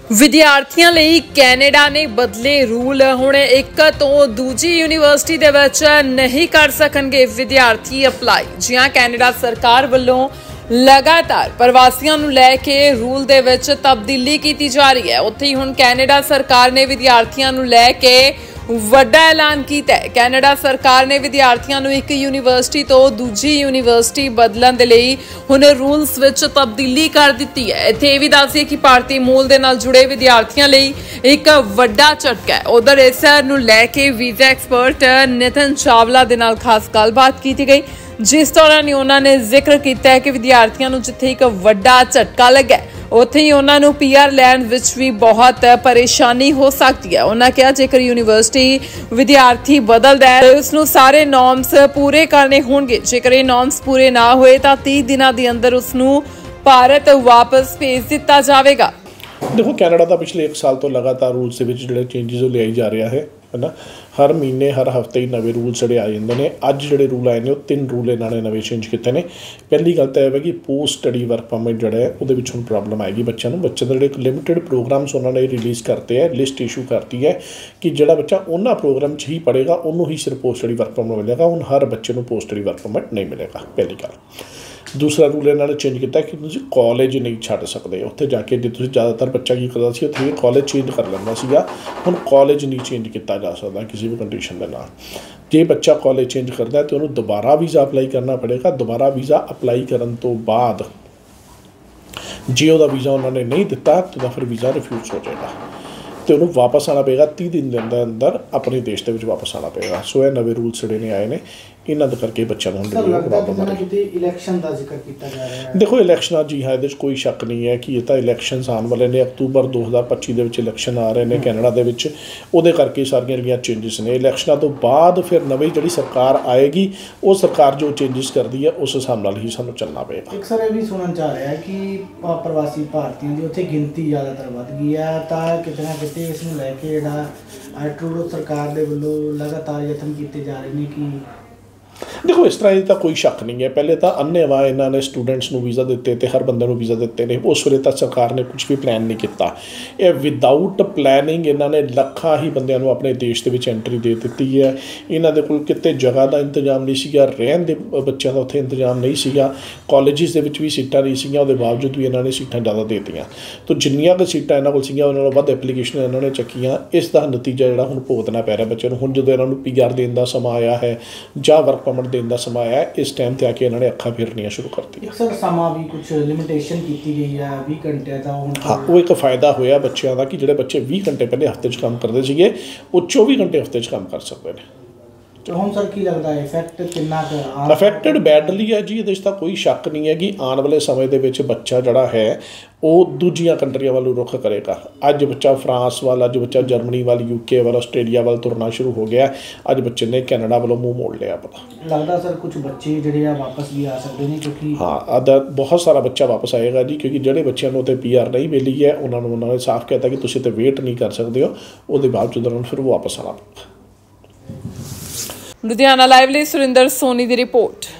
ਵਿਦਿਆਰਥੀਆਂ ਲਈ ਕੈਨੇਡਾ ਨੇ ਬਦਲੇ ਰੂਲ। ਹੁਣ ਇੱਕ ਤੋਂ ਦੂਜੀ ਯੂਨੀਵਰਸਿਟੀ ਦੇ ਵਿੱਚ ਨਹੀਂ ਕਰ ਸਕਣਗੇ ਵਿਦਿਆਰਥੀ ਅਪਲਾਈ। ਜੀ ਹਾਂ, ਕੈਨੇਡਾ ਸਰਕਾਰ ਵੱਲੋਂ लगातार प्रवासियों नूं लैके रूल दे विच तब्दीली की जा रही है। उत्थे ही हुण कैनेडा सरकार ने विद्यार्थियों नूं लैके वड्डा ऐलान किया है। कैनेडा सरकार ने विद्यार्थियों नूं एक यूनीवर्सिटी तो दूजी यूनीवर्सिटी बदलण दे लई हुण रूल्स विच तब्दीली कर दित्ती है। इत्थे इह वी दस दईए कि भारतीय मूल दे नाल जुड़े विद्यार्थियों लई एक वड्डा झटका है। उधर इस नूं लैके वीज़ा एक्सपर्ट नितिन चावला दे नाल खास गलबात की गई, जिस दौरान उन्होंने जिक्र किया है कि विद्यार्थियों को जिथे एक वड्डा झटका लगा उत्थे ही उन्होंने PR लैण विच भी बहुत परेशानी हो सकती है। उन्होंने कहा जेकर यूनीवर्सिटी विद्यार्थी बदलदा है तो उसनूं सारे नॉर्म्स पूरे करने होणगे। जेकर ये नॉर्म्स पूरे ना होए तो 30 दिनों के अंदर उसनूं भारत वापस भेज दिता जाएगा। देखो, कैनेडा का पिछले 1 साल तो लगातार रूल्स के जो चेंजिज लिया जा रहा है ना। हर महीने हर हफ्ते ही नवे रूल्स जोड़े आ जाते हैं। अज जो रूल आए हैं 3 रूल इन्होंने नवे चेंज किए हैं। पहली गल तो यह है कि पोस्ट स्टडी वर्क परमिट जोड़ा है वो हम प्रॉब्लम आएगी बच्चों को। बच्चों के जोड़े लिमिटेड प्रोग्राम्स उन्होंने रिलीज़ करते हैं, लिस्ट इशू करती है कि जोड़ा बच्चा उन्होंने प्रोग्राम ही पढ़ेगा उन्होंने ही सिर्फ पोस्ट स्टडी वर्क परमिट मिलेगा। हूँ हर बच्चे को पोस्ट स्टडी वर्क परमिट नहीं मिलेगा, पहली गल। दूसरा रूल इन्होंने चेंज किया कि तुम कॉलेज नहीं छड्ड सकते। उत्थे जाके जो ज़्यादातर बच्चा की करता सी उत्थे कॉलेज चेंज कर लेंदा सीगा, हुण कॉलेज नहीं चेंज किया जा सकता किसी भी कंडीशन के नाल। जे बच्चा कॉलेज चेंज करता है तो उन्होंने दोबारा वीज़ा अपलाई करना पड़ेगा। दोबारा वीज़ा अपलाई करन तो बाद जे उहदा वीज़ा उन्होंने नहीं दिता तो फिर वीज़ा रिफ्यूज़ हो जाएगा तो उन्होंने वापस आना पेगा। 30 दिन के अंदर अंदर अपने देश के वापस आना पेगा। सो यह नवे रूल्स जोड़े ने आए हैं, इन्हों करके बच्चों को देखो इलैक्शन जी हाँ, ये कोई शक नहीं है कि ये तो इलैक्शन आने वाले ने। अक्तूबर 2025 के इलैक्शन आ रहे हैं कैनेडा के, वो करके सारिया चेंजिस ने। इलैक्शनों तो बाद फिर नवी जी सरकार आएगी वो सरकार जो चेंजिस करती है उस हिसाब नाल ही सानू चलना पेगा। एक सर ये भी सुनना चाह रहा है कि प्रवासी भारतीयों की उत्थे गिनती ज़्यादातर बढ़ गई है, तो किते ना किते इसनूं लैके जिहड़ा ट्रूडो सरकार दे वल्लों लगातार यतन किए जा रहे हैं कि देखो इस तरह का कोई शक नहीं है। पहले तो अन्नेवाह इन्होंने स्टूडेंट्स को वीज़ा दिते थे, हर बंदे को वीज़ा दिते हैं। उस वे तक सरकार ने कुछ भी प्लान नहीं किया। ये विदाउट प्लैनिंग इन्होंने लखा ही बंद अपने देश के एंट्री दे दी है। इन्हों के कोल किते जगह का इंतजाम नहीं सीगा, रहन दे बच्चों का उत्थे इंतजाम नहीं सीगा, कॉलेजिस के भी सीटां नहीं सीगियां, उहदे बावजूद भी इन्होंने सीटां ज़्यादा दे दियां। तो जिन्नियां क सीटां इन्हों कोल सीगियां उन्होंने वध एप्लीकेशन इन्होंने चुकियां। इसका नतीजा जिहड़ा हुण भुगतना पै रहा बच्चों को। हुण जदों इन्हों PR देण दा समा आया है जां वर्क परमिट देण दा समा आया, इस टाइम ते आके इन्होंने अखां फेरनियां शुरू कर दी। सर समा भी कुछ लिमिटेशन की गई है 20 घंटे का। हाँ, वो एक फायदा होया बच्चों का कि जो बच्चे 20 घंटे पहले हफ्ते काम करते थे वो 24 घंटे हफ्ते काम कर सकते हैं। तो हम सर की लगता है इफेक्ट कितना इफेक्टेड बैडली है जी। ये कोई शक नहीं है कि आने वाले समय के बच्चा जड़ा है वो दूजिया कंट्रियां वालों रुख करेगा। अज बच्चा फ्रांस वाल, अज बच्चा जर्मनी वाल, UK वाल, आस्ट्रेलिया वाल तुरना शुरू हो गया। अज बच्चे ने कैनेडा वालों मुँह मोड़ लिया। पता लगता सर कुछ बच्चे जो वापस भी आ सकते हैं क्योंकि हाँ बहुत सारा बच्चा वापस आएगा जी, क्योंकि जोड़े बच्चों को PR नहीं मिली है उन्होंने साफ कहता कि तुम तो वेट नहीं कर सकते हो, वो बावजूद उन्होंने फिर वापस आना। लुधियाना लाइव ਲਈ सुरिंदर सोनी की रिपोर्ट।